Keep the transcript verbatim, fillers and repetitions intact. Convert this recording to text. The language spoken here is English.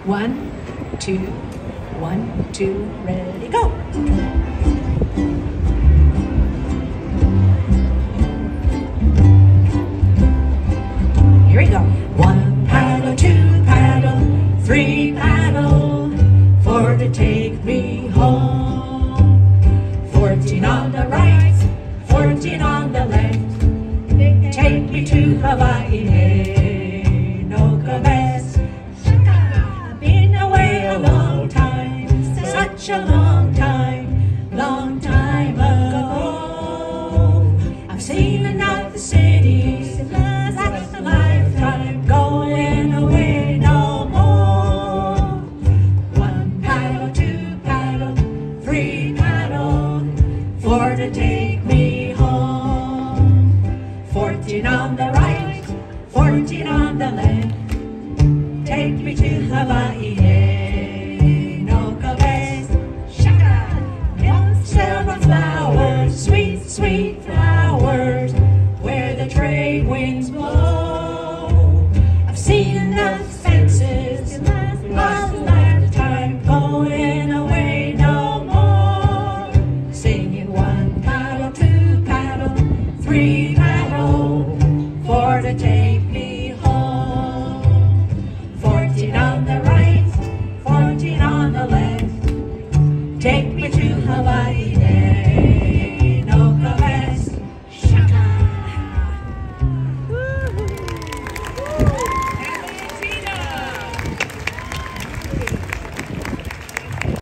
One, two, one, two, ready, go. Here we go. One paddle, two paddle, three paddle, four to take me home. Fourteen on the right, fourteen on the left, take me to Hawaii, hey, no commence. I've been away a long time, such a long time, long time ago. I've seen enough cities, that's a lifetime, going away no more. One paddle, two paddle, three paddle, four to take me home. Fourteen on the right, fourteen on the left, take me to Hawaii, yeah.